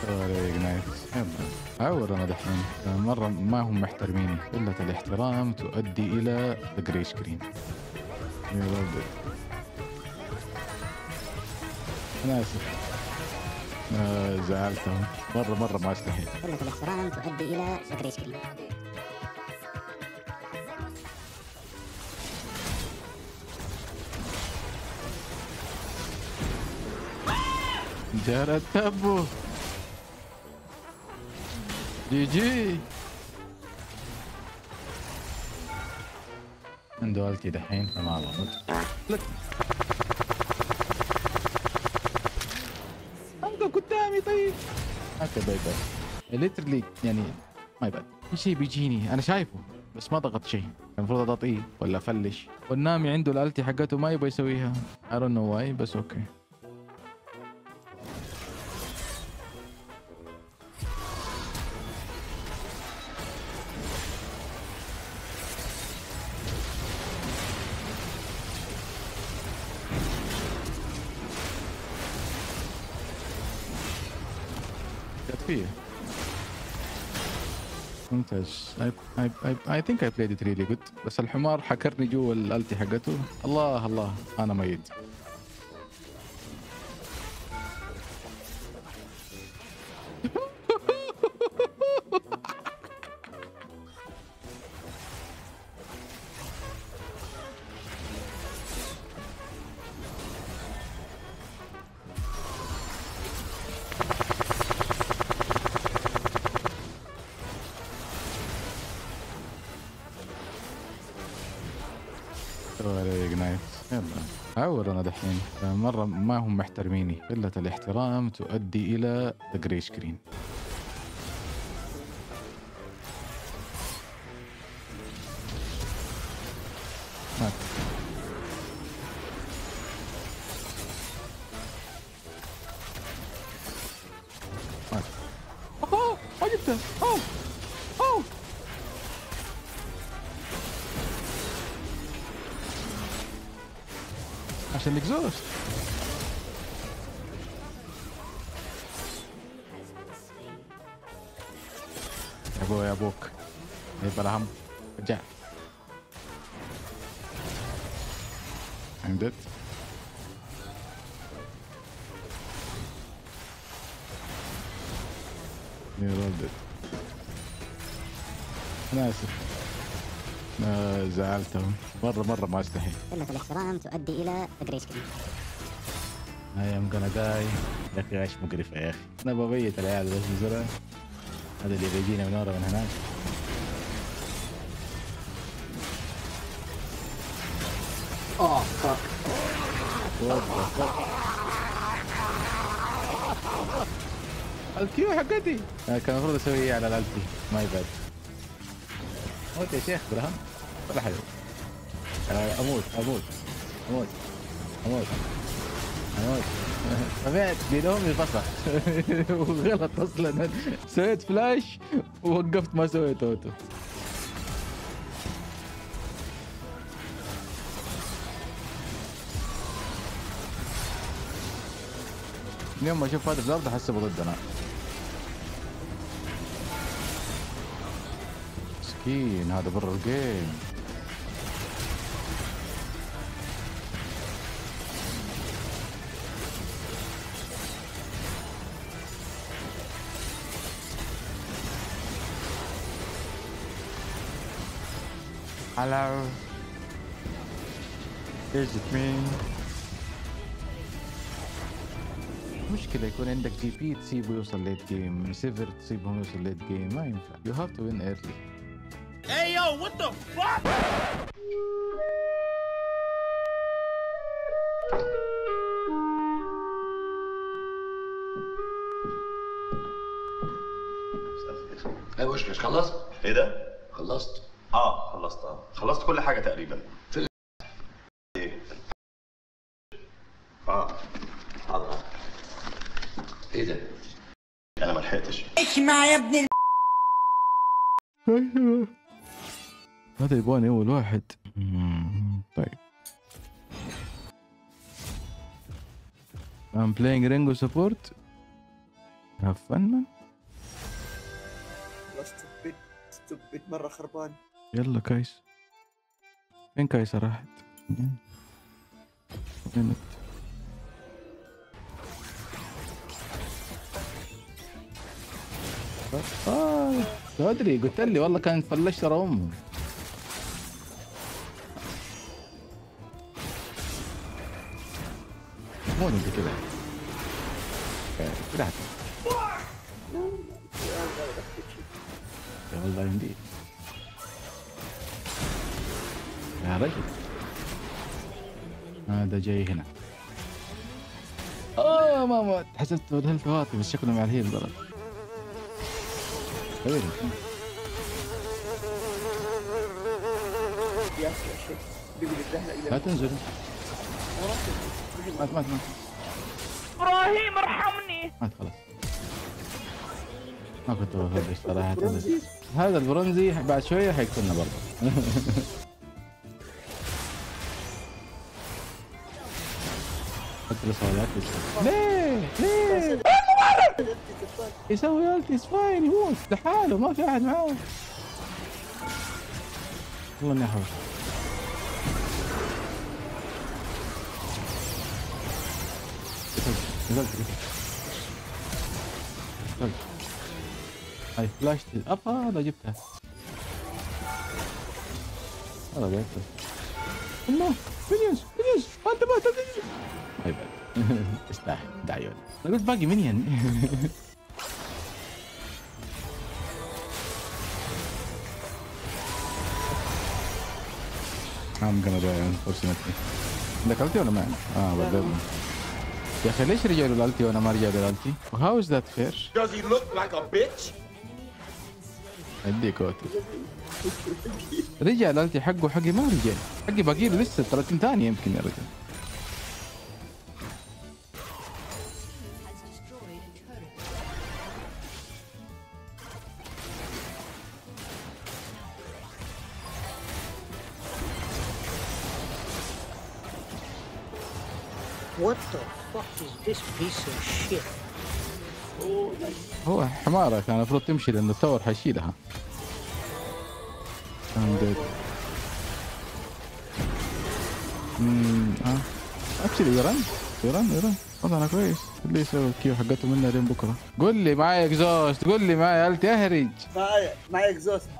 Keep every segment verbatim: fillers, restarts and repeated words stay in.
فيري نايس. يلا عور انا دحين مرة ما هم محترميني. قلة الاحترام تؤدي الى ذا جري سكرين. انا اسف. آه زعلتهم مرة مرة ما استحي. قلة الاحترام تؤدي الى ذا جري سكرين. جرى التبو. جي جي. عنده التي دحين فما ضبط. لك عنده قدامي. طيب هكذا باي باي ليترلي يعني ما يبعد في شيء بيجيني انا شايفه بس ما ضغط شيء. المفروض اضغطيه ولا افلش. والنامي عنده الالتي حقته ما يبغى يسويها. I don't know why بس اوكي. فيه ممتاز. I, I, I, I think I played it really good. بس الحمار حكرني جوا الالتي حقته. الله الله انا ميت. فيري نايس. يلا عور انا دحين مرة ما هم محترميني. قلة الاحترام تؤدي الى ذا جري سكرين. مات. مات. اوه ما جبته. اوه اوه عشان الاكزوست. يا ابو يا ابوك يبقى لهم رجع. عندت يا ولد انا اسف. آه زعلتهم مرة مرة ما استحي. قلة الاحترام تؤدي الى ذا جري سكرين. I am gonna die. يا اخي عيش مقرفة يا اخي. انا ببيت العيال بس بسرعة. هذا اللي بيجينا من ورا من هناك. اه فاك. الكيو حقتي. كان المفروض اسوي على الالتي. ماي باد. موت يا شيخ برهان ولا حاجة. اموت اموت اموت اموت اموت. سمعت بينهم يفسخ. وغلط اصلا. سويت فلاش ووقفت ما سويت اوتو. من يوم ما اشوف هذا في الارض احسبه ضدنا. مسكين هذا برا الجيم. Hello. Is it me? مشكلة يكون عندك جي بي تسيبه يوصل ليت جيم، من سيفر تسيبهم يوصل ليت جيم، ما ينفع. You have to win early. Hey yo, what the fuck? ايه وشكش خلصت؟ ايه ده؟ خلصت؟ اه خلصت. اه خلصت كل حاجة تقريبا. في ايه؟ اه حاضر. ايه ده؟ انا ما لحقتش. اسمع يا ابن هذا يبغاني اول واحد. طيب. I'm playing Ringo support. هفن من ستوبيد ستوبيد مرة خربان. يلا كايس. فين كايس راحت؟ وين اه ادري قلت لي والله كان فلشت ترى امه. مو انت كذا كذا يا والله يمديك يا رجل. هذا جاي هنا. اه ما مات حسبت الهيلث واطي بس شكله مع الهيل ضرب. خير يا شيخ بيقول الدهلة إلى لا تنزل. مات مات مات ابراهيم ارحمني. مات خلاص. ما كنت بفرش صراحة. هذا البرونزي بعد شوية حيقتلنا برضه. حتى الصوالات ليه ليه يسوي التي سباين يموت لحاله ما في احد معاه. والله اني احوش. نزلت نزلت هاي فلاش اب هذا جبتها. هذا جبتها. الله مينيونز مينيونز انت ما تدري. هاي بعد استاهل دعيون. انا قلت باقي مينيون. I'm gonna die unfortunately. عندك التي ولا ما عندك؟ اه بدل. يا اخي ليش رجعوا للالتي وانا ما رجعت للالتي؟ How is that fair؟ Does he look like a bitch? اديك اوتي. رجع الالتي حقه حقي ما رجع. حقي باقي له لسه ثلاثين ثانية يمكن يا رجل. What the fuck is this piece of shit? هو حمارة كان المفروض تمشي لأنه الثور حيشيلها. امم اه اكشلي يرن يرن يرن وضعنا كويس. اللي يسوي الكيو حقته منا لين بكره. قول لي معايا اكزوست قول لي معايا الت اهرج. معايا معايا اكزوست.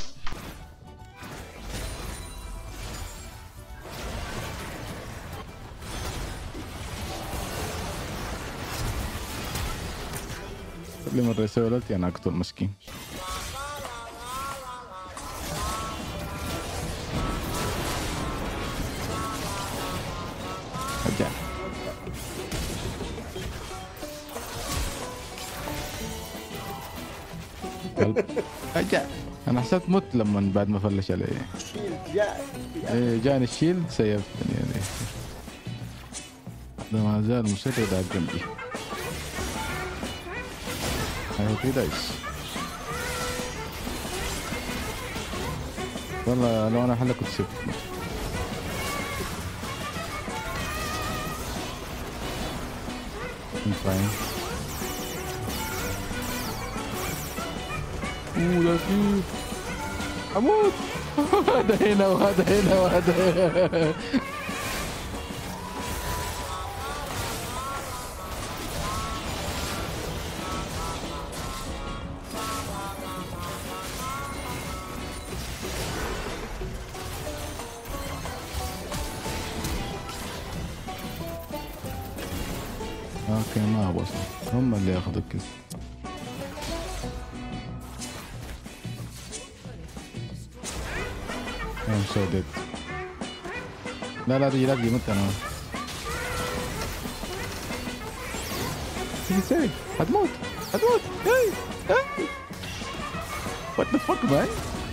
كل مرة يسوي التي انا اقتل مسكين. رجع قلب رجع. انا حسبت مت لما بعد ما فلش علي. شيلد جاء ايه جاني الشيلد سيفتني يعني. هذا ما زال مسدد على جنبي. I hope he dies. والله لو انا حلك كنت سبت. I'm fine. اوه لطيف. اموت. هذا هنا وهذا هنا وهذا هنا. اوكي ما ابغى هم اللي ياخذوا الكل. I'm so dead. لا لا تجي لا تجي مت انا. تيجي تسوي هتموت هتموت. هاي هاي. What the fuck man؟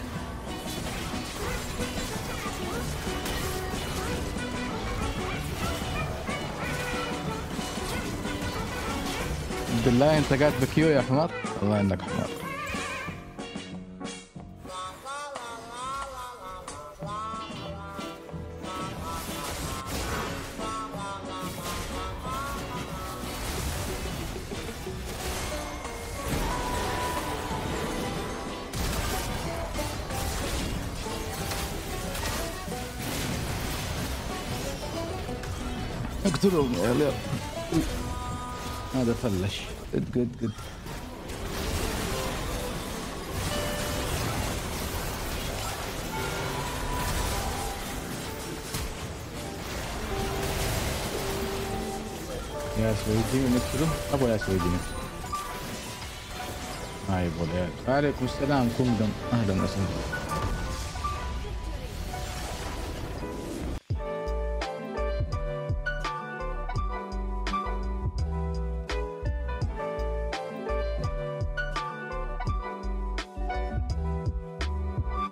بالله انت قاعد بكيو يا حمار. والله انك حمار. اقتلهم يا عيال. هذا فلش. جد جد جد. يا سويدي نقتله. ابو يا سويدي نقتله. هاي ابو العيال. وعليكم السلام كمدم. اهلا وسهلا.